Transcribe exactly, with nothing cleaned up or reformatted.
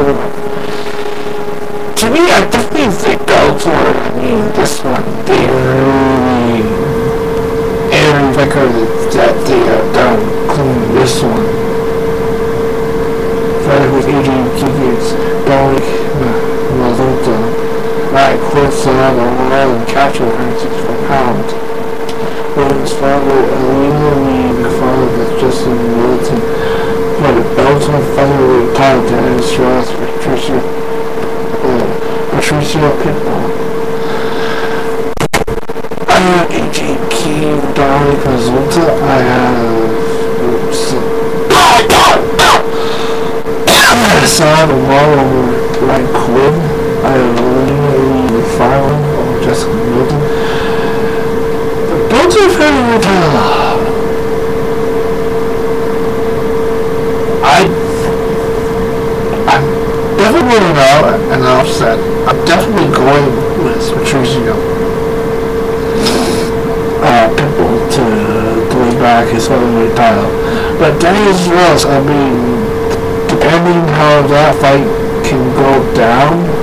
To me, I definitely think Bellator, I mean, this one, they really, and record that they have done, including this one. Started with Adrian Keegan's Dominic Mazzota, Matt Corson, overall, and capture one hundred sixty-four pounds. Women's father, Alina Lee, followed with Justin Middleton, for the Bellator featherweight title, Dennis Ross, Patricia, uh, Patricia Pitbull. I have A J King, Dominic Mazzota, I have Hassan Wall over Ryan Quinn, I have Alina Lee, Farland over Jessica Middleton. Don't you feel it? I, I'm definitely going out and offset. I'm definitely going with Patricio uh, Pitbull to, to win back his heavyweight title. But Daniels Ross, I mean, depending how that fight can go down,